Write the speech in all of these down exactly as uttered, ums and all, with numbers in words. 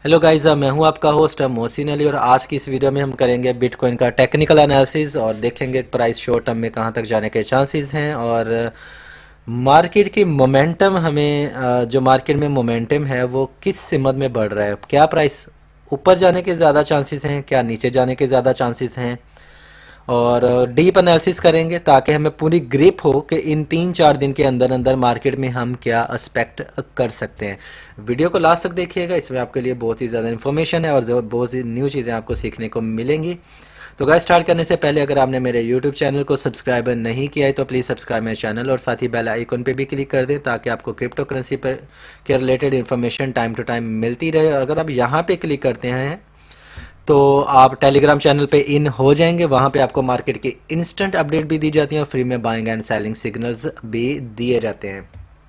Hello guys, मैं हूं आपका होस्ट मोहसिन अली और आज की इस वीडियो में हम करेंगे बिटकॉइन का टेक्निकल एनालिसिस और देखेंगे प्राइस शॉर्ट टर्म में कहां तक जाने के चांसेस हैं और मार्केट की मोमेंटम हमें अ, जो मार्केट में मोमेंटम है वो किस सिमत में बढ़ रहा है। क्या प्राइस ऊपर जाने के ज़्यादा चांसेस हैं, क्या नीचे जाने के ज़्यादा चांसेस हैं और डीप एनालिसिस करेंगे ताकि हमें पूरी ग्रिप हो कि इन तीन चार दिन के अंदर अंदर मार्केट में हम क्या एक्सपेक्ट कर सकते हैं। वीडियो को लास्ट तक देखिएगा, इसमें आपके लिए बहुत ही ज़्यादा इन्फॉर्मेशन है और जो बहुत सी न्यू चीज़ें आपको सीखने को मिलेंगी। तो गाइस, स्टार्ट करने से पहले अगर आपने मेरे यूट्यूब चैनल को सब्सक्राइब नहीं किया है तो प्लीज़ सब्सक्राइब मेरे चैनल और साथ ही बेल आइकन पे भी क्लिक कर दें ताकि आपको क्रिप्टो करेंसी पर के related information time to time मिलती रहे। और अगर आप यहाँ पे क्लिक करते हैं तो आप टेलीग्राम चैनल पे इन हो जाएंगे, वहाँ पे आपको मार्केट की इंस्टेंट अपडेट भी दी जाती है और फ्री में बाइंग एंड सेलिंग सिग्नल्स भी दिए जाते हैं।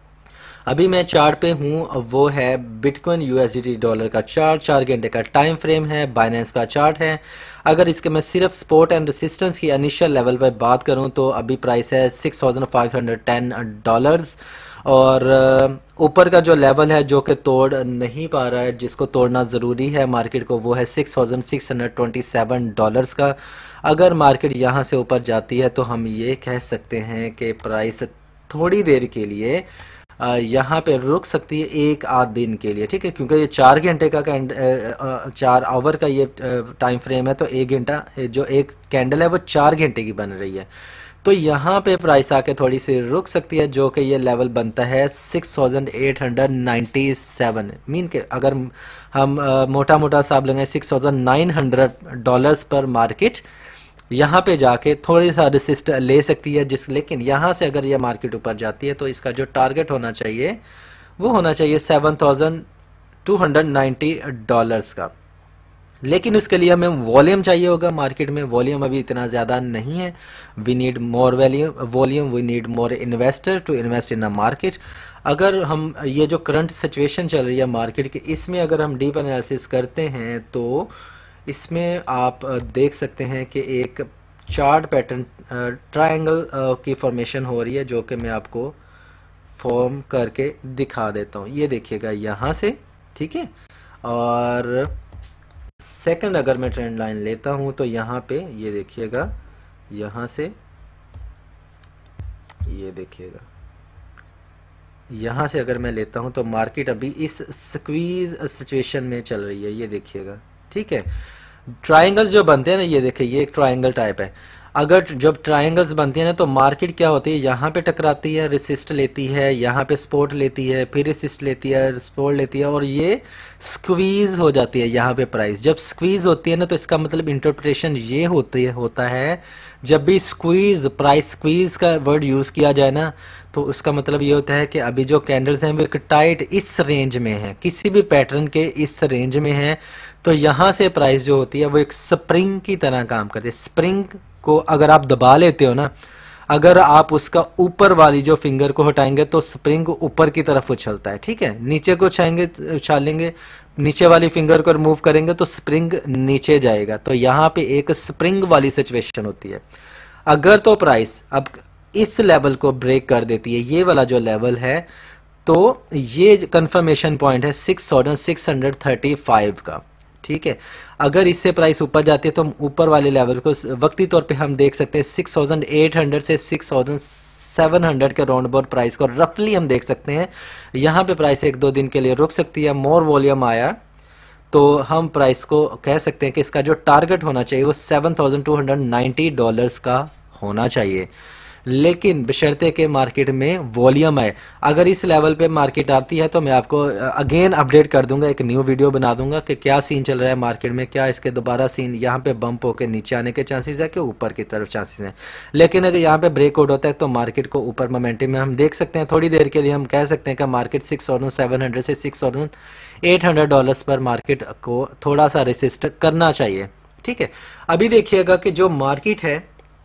अभी मैं चार्ट पे हूँ, वो है बिटकॉइन यूएसडी डॉलर का चार्ट, चार घंटे का टाइम फ्रेम है, बाइनेंस का चार्ट है। अगर इसके मैं सिर्फ सपोर्ट एंड रेसिस्टेंस की इनिशियल लेवल पर बात करूँ तो अभी प्राइस है six thousand five hundred ten dollars और ऊपर का जो लेवल है जो कि तोड़ नहीं पा रहा है, जिसको तोड़ना ज़रूरी है मार्केट को, वो है six thousand six hundred twenty seven dollars का। अगर मार्केट यहाँ से ऊपर जाती है तो हम ये कह सकते हैं कि प्राइस थोड़ी देर के लिए यहाँ पे रुक सकती है, एक आध दिन के लिए, ठीक है, क्योंकि ये चार घंटे का कैंड चार आवर का ये टाइम फ्रेम है तो एक घंटा जो एक कैंडल है वो चार घंटे की बन रही है। तो यहाँ पे प्राइस आके थोड़ी सी रुक सकती है जो कि ये लेवल बनता है six thousand eight hundred ninety seven. Mean के अगर हम मोटा मोटा हिसाब लेंगे six thousand nine hundred dollars पर मार्केट यहाँ पे जाके थोड़ी सा रेसिस्ट ले सकती है, जिस लेकिन यहाँ से अगर ये मार्केट ऊपर जाती है तो इसका जो टारगेट होना चाहिए वो होना चाहिए seven thousand two hundred ninety dollars का। लेकिन उसके लिए हमें वॉल्यूम चाहिए होगा, मार्केट में वॉल्यूम अभी इतना ज़्यादा नहीं है। We need more volume volume we need more investor to invest in a market. अगर हम ये जो करंट सिचुएशन चल रही है मार्केट की, इसमें अगर हम डीप एनालिसिस करते हैं तो इसमें आप देख सकते हैं कि एक चार्ट पैटर्न ट्रायंगल की फॉर्मेशन हो रही है जो कि मैं आपको फॉर्म करके दिखा देता हूँ। ये देखिएगा यहाँ से, ठीक है। और सेकंड अगर मैं ट्रेंड लाइन लेता हूँ तो यहाँ पे ये देखिएगा, यहाँ से ये देखिएगा, यहाँ से अगर मैं लेता हूँ तो मार्केट अभी इस स्क्वीज सिचुएशन में चल रही है, ये देखिएगा, ठीक है। ट्रायंगल्स जो बनते हैं ना, ये देखिए ये एक ट्रायंगल टाइप है। अगर जब ट्रायंगल्स बनती है ना तो मार्केट क्या होती है, यहाँ पे टकराती है, रेसिस्ट लेती है, यहाँ पे सपोर्ट लेती है, फिर रेसिस्ट लेती है, सपोर्ट लेती है और ये स्क्वीज हो जाती है यहाँ पे प्राइस। जब स्क्वीज होती है ना तो इसका मतलब इंटरप्रिटेशन ये होती है होता है जब भी स्क्वीज प्राइस स्क्वीज का वर्ड यूज़ किया जाए ना तो उसका मतलब ये होता है कि अभी जो कैंडल्स हैं वो एक टाइट इस रेंज में है, किसी भी पैटर्न के इस रेंज में है। तो यहाँ से प्राइस जो होती है वो एक स्प्रिंग की तरह काम करती है। स्प्रिंग को अगर आप दबा लेते हो ना, अगर आप उसका ऊपर वाली जो फिंगर को हटाएंगे तो स्प्रिंग ऊपर की तरफ उछलता है, ठीक है। नीचे को उछाएंगे उछालेंगे, नीचे वाली फिंगर को रिमूव करेंगे तो स्प्रिंग नीचे जाएगा। तो यहाँ पे एक स्प्रिंग वाली सिचुएशन होती है। अगर तो प्राइस अब इस लेवल को ब्रेक कर देती है, ये वाला जो लेवल है, तो ये कंफर्मेशन पॉइंट है six thousand six hundred thirty five का, ठीक है। अगर इससे प्राइस ऊपर जाती है तो हम ऊपर वाले लेवल को वक्ती तौर पे हम देख सकते हैं सिक्स थाउजेंड एट हंड्रेड से सिक्स थाउजेंड सेवन हंड्रेड के राउंड अबाउट प्राइस को रफली हम देख सकते हैं। यहाँ पे प्राइस एक दो दिन के लिए रुक सकती है। मोर वॉल्यूम आया तो हम प्राइस को कह सकते हैं कि इसका जो टारगेट होना चाहिए वो seven thousand two hundred ninety dollars का होना चाहिए, लेकिन बशर्ते के मार्केट में वॉल्यूम है। अगर इस लेवल पे मार्केट आती है तो मैं आपको अगेन अपडेट कर दूंगा, एक न्यू वीडियो बना दूंगा कि क्या सीन चल रहा है मार्केट में, क्या इसके दोबारा सीन यहाँ पे बम्प होकर नीचे आने के चांसेस है कि ऊपर की तरफ चांसेस हैं। लेकिन अगर यहाँ पे ब्रेकआउट होता है तो मार्केट को ऊपर मोमेंटम में हम देख सकते हैं। थोड़ी देर के लिए हम कह सकते हैं कि market six thousand seven hundred से six thousand eight hundred dollars पर मार्केट को थोड़ा सा रेसिस्ट करना चाहिए, ठीक है। अभी देखिएगा कि जो मार्केट है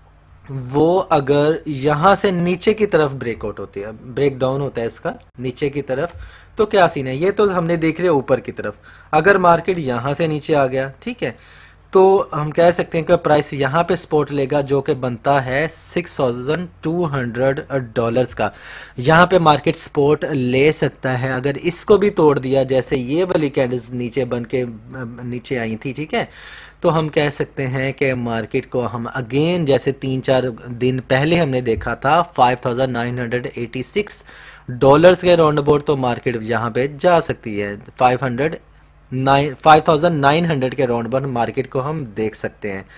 वो अगर यहाँ से नीचे की तरफ ब्रेकआउट होती है, ब्रेक डाउन होता है इसका नीचे की तरफ, तो क्या सीन है। ये तो हमने देख लिया ऊपर की तरफ। अगर मार्केट यहाँ से नीचे आ गया, ठीक है, तो हम कह सकते हैं कि प्राइस यहाँ पे सपोर्ट लेगा जो कि बनता है six thousand two hundred dollars का। यहाँ पे मार्केट सपोर्ट ले सकता है। अगर इसको भी तोड़ दिया, जैसे ये वाली कैंडल्स नीचे बन के नीचे आई थी, ठीक है, तो हम कह सकते हैं कि मार्केट को हम अगेन जैसे तीन चार दिन पहले हमने देखा था five thousand nine hundred eighty six dollars के राउंड अबाउट, तो मार्केट यहाँ पे जा सकती है five hundred nine five thousand nine hundred के राउंड अबाउट मार्केट को हम देख सकते हैं।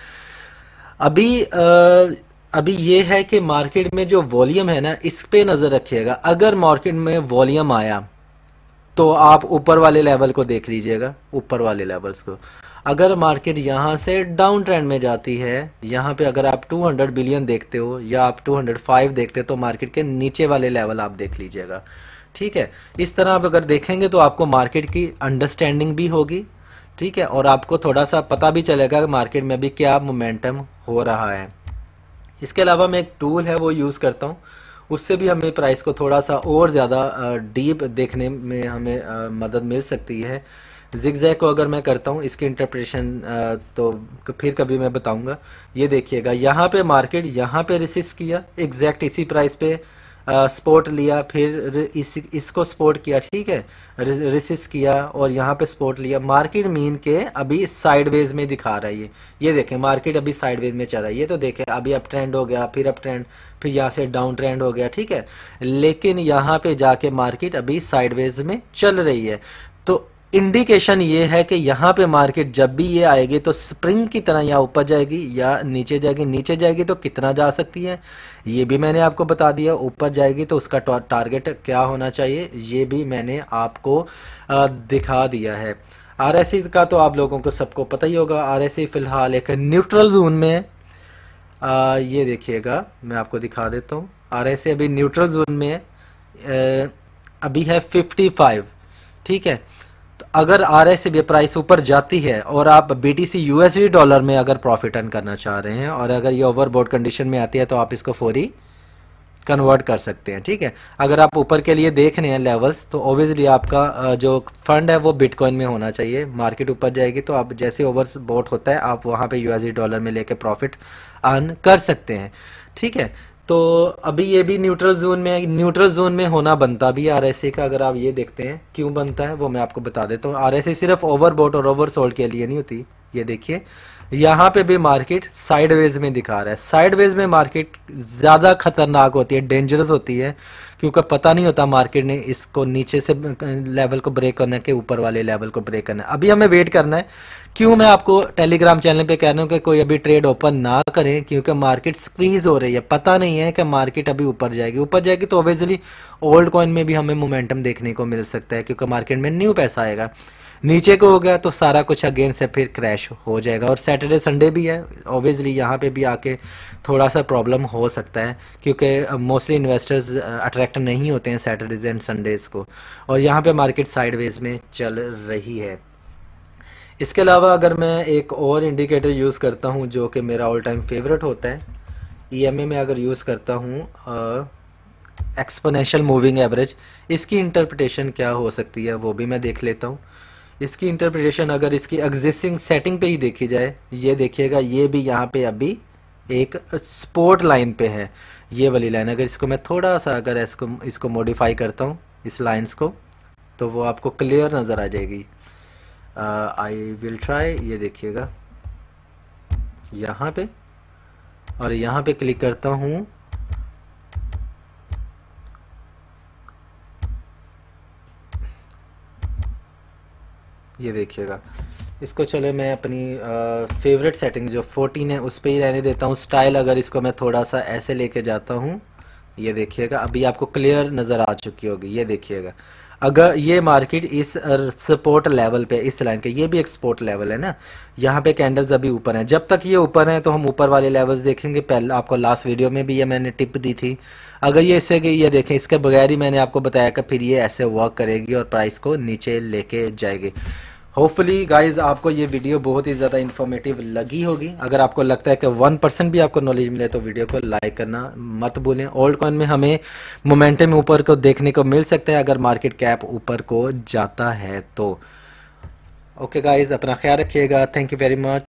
अभी आ, अभी ये है कि मार्केट में जो वॉल्यूम है ना, इस पे नज़र रखिएगा। अगर मार्केट में वॉल्यूम आया तो आप ऊपर वाले लेवल को देख लीजिएगा, ऊपर वाले लेवल्स को। अगर मार्केट यहाँ से डाउन ट्रेंड में जाती है, यहाँ पे अगर आप टू हंड्रेड बिलियन देखते हो या आप टू हंड्रेड फाइव देखते हो, तो मार्केट के नीचे वाले लेवल आप देख लीजिएगा, ठीक है। इस तरह आप अगर देखेंगे तो आपको मार्केट की अंडरस्टैंडिंग भी होगी, ठीक है, और आपको थोड़ा सा पता भी चलेगा कि मार्केट में भी क्या मोमेंटम हो रहा है। इसके अलावा मैं एक टूल है वो यूज़ करता हूँ, उससे भी हमें प्राइस को थोड़ा सा और ज़्यादा डीप देखने में हमें आ, मदद मिल सकती है। जिगजैग को अगर मैं करता हूँ, इसकी इंटरप्रिटेशन तो फिर कभी मैं बताऊंगा। ये देखिएगा, यहाँ पे मार्केट यहाँ पे रेसिस्ट किया, एग्जैक्ट इसी प्राइस पे सपोर्ट लिया, फिर इस इसको सपोर्ट किया, ठीक है, रेसिस्ट किया और यहाँ पे सपोर्ट लिया। मार्केट मीन के अभी साइडवेज में दिखा रहा है ये ये देखें, मार्केट अभी साइडवेज में चल रहा है। ये तो देखें अभी अप ट्रेंड हो गया, फिर अप ट्रेंड, फिर यहाँ से डाउन ट्रेंड हो गया, ठीक है, लेकिन यहाँ पे जाके मार्केट अभी साइडवेज में चल रही है। तो इंडिकेशन ये है कि यहाँ पे मार्केट जब भी ये आएगी तो स्प्रिंग की तरह या ऊपर जाएगी या नीचे जाएगी। नीचे जाएगी तो कितना जा सकती है ये भी मैंने आपको बता दिया, ऊपर जाएगी तो उसका टारगेट क्या होना चाहिए ये भी मैंने आपको दिखा दिया है। आरएसआई का तो आप लोगों को सबको पता ही होगा। आरएसआई फिलहाल एक न्यूट्रल जोन में है। आ, ये देखिएगा, मैं आपको दिखा देता हूँ। आरएसआई अभी न्यूट्रल जोन में है, अभी है फिफ्टी फाइव, ठीक है। तो अगर आरएसआई भी प्राइस ऊपर जाती है और आप बीटीसी यूएसडी डॉलर में अगर प्रॉफिट अर्न करना चाह रहे हैं और अगर ये ओवरबॉट कंडीशन में आती है तो आप इसको फौरी कन्वर्ट कर सकते हैं, ठीक है। अगर आप ऊपर के लिए देख रहे हैं लेवल्स तो ऑब्वियसली आपका जो फंड है वो बिटकॉइन में होना चाहिए। मार्केट ऊपर जाएगी तो आप जैसे ओवरबॉट होता है आप वहाँ पे यूएसडी डॉलर में लेके प्रॉफिट अर्न कर सकते हैं, ठीक है। तो अभी ये भी न्यूट्रल जोन में है। न्यूट्रल जोन में होना बनता भी आरएसआई का, अगर आप ये देखते हैं क्यों बनता है वो मैं आपको बता देता हूँ। आरएसआई सिर्फ ओवरबॉट और ओवरसोल्ड के लिए नहीं होती। ये देखिए यहाँ पे भी मार्केट साइडवेज में दिखा रहा है। साइडवेज में मार्केट ज़्यादा खतरनाक होती है, डेंजरस होती है, क्योंकि पता नहीं होता मार्केट ने इसको नीचे से लेवल को ब्रेक करना है कि ऊपर वाले लेवल को ब्रेक करना है। अभी हमें वेट करना है। क्यों मैं आपको टेलीग्राम चैनल पे कह रहा हूँ कि कोई अभी ट्रेड ओपन ना करें, क्योंकि मार्केट स्क्वीज हो रही है। पता नहीं है कि मार्केट अभी ऊपर जाएगी। ऊपर जाएगी तो ऑब्वियसली ओल्ड कॉइन में भी हमें मोमेंटम देखने को मिल सकता है, क्योंकि मार्केट में न्यू पैसा आएगा। नीचे को हो गया तो सारा कुछ अगेन से फिर क्रैश हो जाएगा। और सैटरडे संडे भी है, ऑब्वियसली यहाँ पे भी आके थोड़ा सा प्रॉब्लम हो सकता है, क्योंकि मोस्टली इन्वेस्टर्स अट्रैक्ट नहीं होते हैं सैटरडेज एंड संडेज को। और यहाँ पे मार्केट साइडवेज में चल रही है। इसके अलावा अगर मैं एक और इंडिकेटर यूज़ करता हूँ जो कि मेरा ऑल टाइम फेवरेट होता है, ईएमए में अगर यूज़ करता हूँ एक्सपोनेंशियल मूविंग एवरेज, इसकी इंटरप्रिटेशन क्या हो सकती है वो भी मैं देख लेता हूँ। इसकी इंटरप्रिटेशन अगर इसकी एग्जिस्टिंग सेटिंग पे ही देखी जाए, ये देखिएगा ये भी यहाँ पे अभी एक सपोर्ट लाइन पे है, ये वाली लाइन। अगर इसको मैं थोड़ा सा अगर इसको इसको मॉडिफाई करता हूँ इस लाइंस को, तो वो आपको क्लियर नज़र आ जाएगी। I will try. ये देखिएगा यहाँ पे, और यहाँ पे क्लिक करता हूँ, ये देखिएगा। इसको चले मैं अपनी फेवरेट सेटिंग जो फोर्टीन है उस पर ही रहने देता हूँ। स्टाइल अगर इसको मैं थोड़ा सा ऐसे लेके जाता हूँ, ये देखिएगा अभी आपको क्लियर नज़र आ चुकी होगी। ये देखिएगा अगर ये मार्केट इस सपोर्ट लेवल पे, इस लाइन के, ये भी एक सपोर्ट लेवल है ना, यहाँ पे कैंडल्स अभी ऊपर हैं। जब तक ये ऊपर हैं तो हम ऊपर वाले लेवल्स देखेंगे। पहले आपको लास्ट वीडियो में भी ये मैंने टिप दी थी। अगर ये इससे कि ये देखें, इसके बगैर ही मैंने आपको बताया कि फिर ये ऐसे वर्क करेगी और प्राइस को नीचे लेके जाएगी। होपफुली गाइज आपको ये वीडियो बहुत ही ज़्यादा इन्फॉर्मेटिव लगी होगी। अगर आपको लगता है कि वन परसेंट भी आपको नॉलेज मिले तो वीडियो को लाइक करना मत भूलें। ओल्ड कॉइन में हमें मोमेंटम ऊपर को देखने को मिल सकता है अगर मार्केट कैप ऊपर को जाता है तो। ओके गाइज, अपना ख्याल रखिएगा। Thank you very much.